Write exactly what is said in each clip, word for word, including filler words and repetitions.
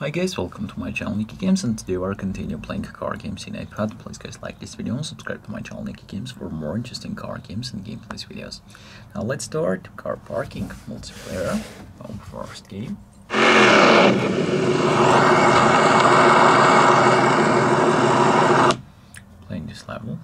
Hi guys, welcome to my channel Nicky Games, and today we're continue playing car games in iPad. Please guys like this video and subscribe to my channel Nicky Games for more interesting car games and gameplays videos. Now let's start car parking multiplayer. Our first game. Playing this level.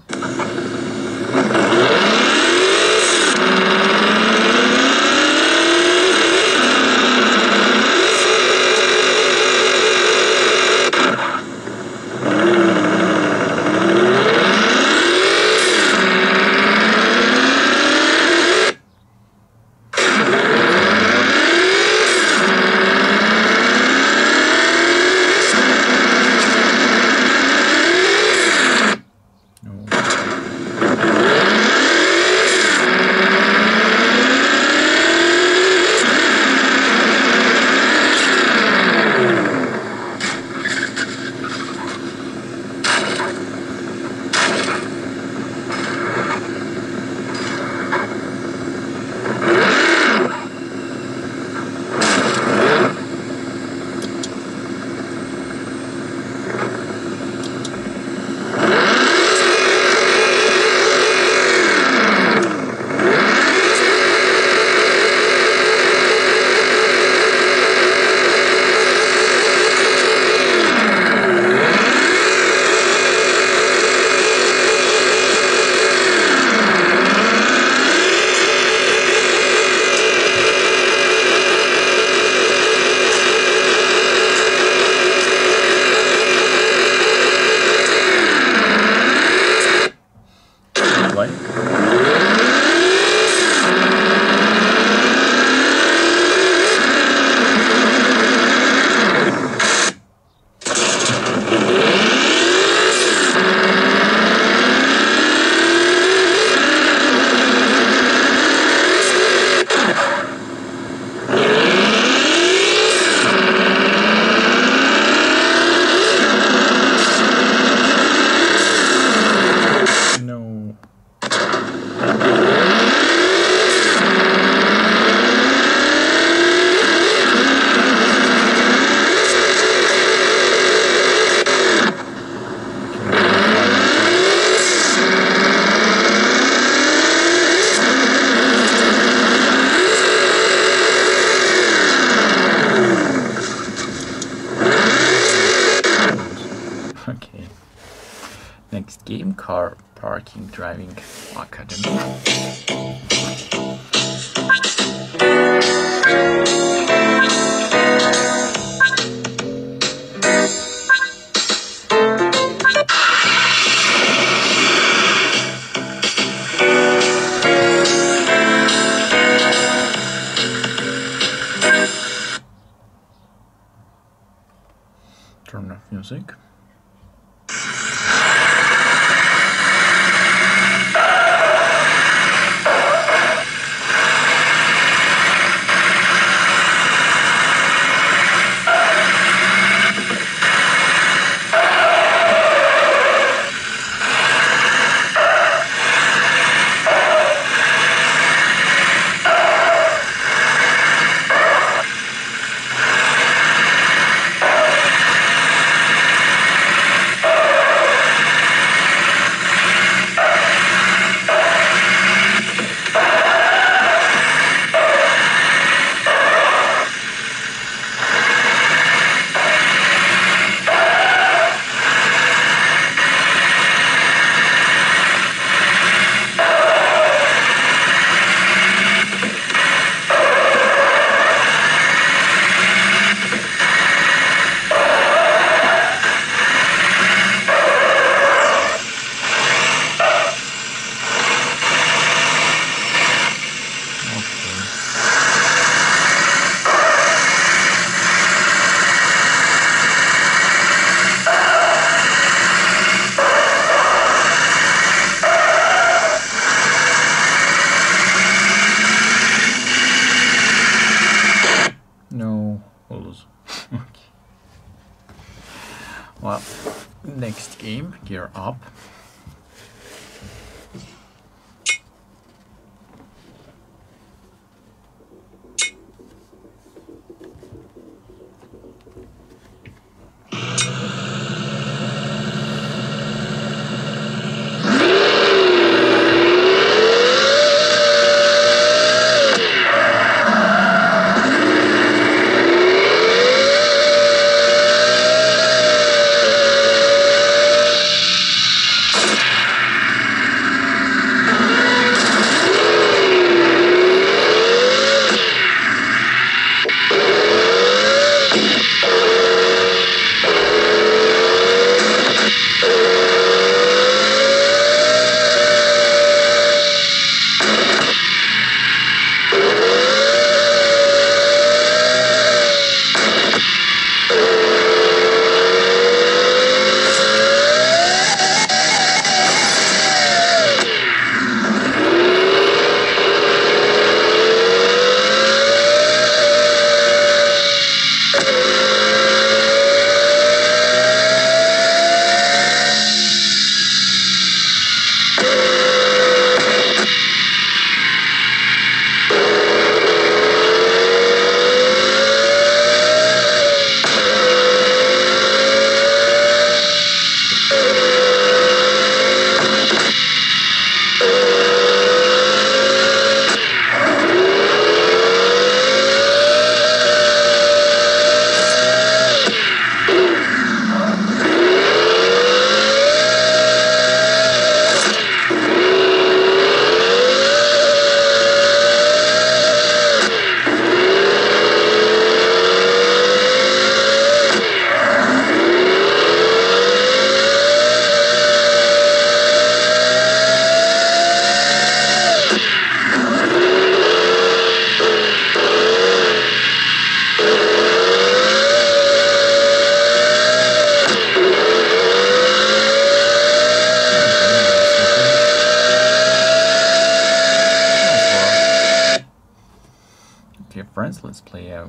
Okay. Next game, car parking driving academy. Turn off music. No, holes. Okay. Well, next game, Gear Up.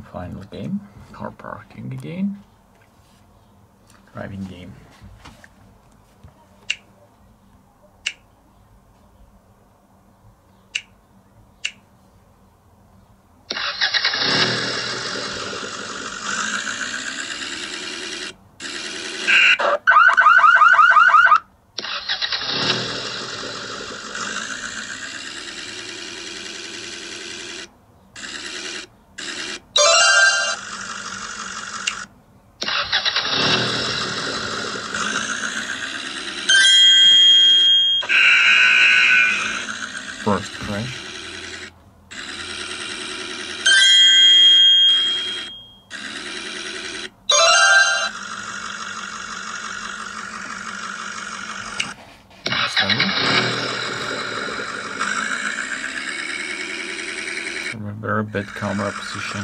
final game, car parking again, driving game. First crash. Next level. From a very bad camera position.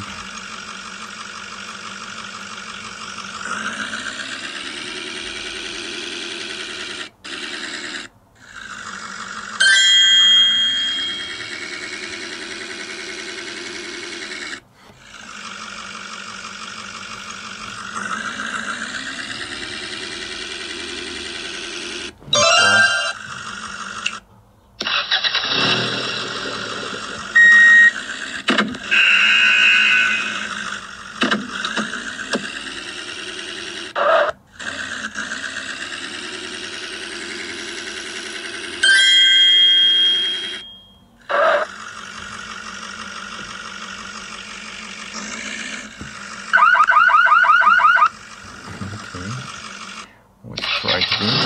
Let's try to do.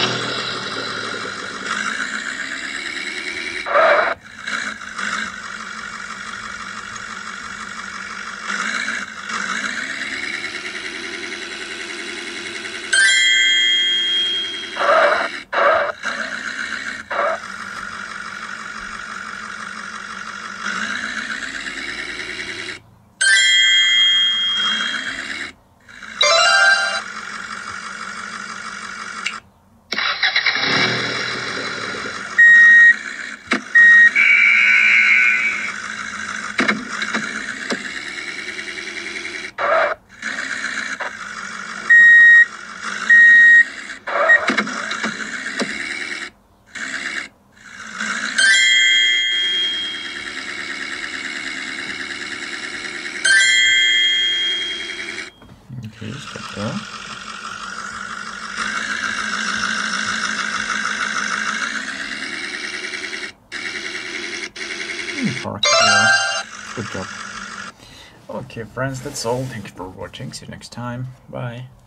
Okay, stop there. Hmm, park there. Good job. Okay, friends, that's all. Thank you for watching. See you next time. Bye.